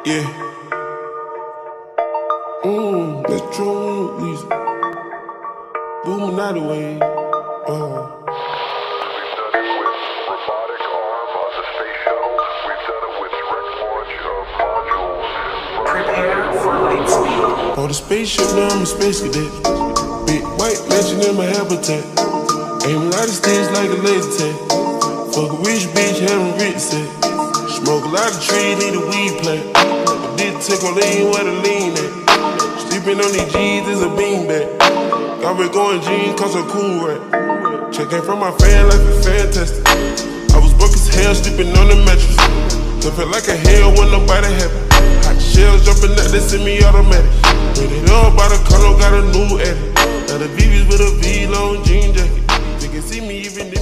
Yeah. That's true. Weezy. Booming out the way. We've done it with robotic arm on the space shuttle. We've done it with direct launch of modules. Prepare for light speed. On the spaceship, now I'm a space cadet. Big white mansion in my habitat. Aim a lot of sticks like a laser tag. Fuck a rich bitch, having rich set. Smoke a lot of trees, need a weed plant. I did take on lean where the lean at. Sleeping on these G's is a beanbag. Got me going jeans cause I'm cool right. Checking from my fan life is fantastic. I was broke as hell sleeping on the mattress. So felt like a hell when nobody happy. Hot shells jumping out, they send me automatic. When they know about a car, got a new edit. Now the VV's with a V-long jean jacket. They can see me even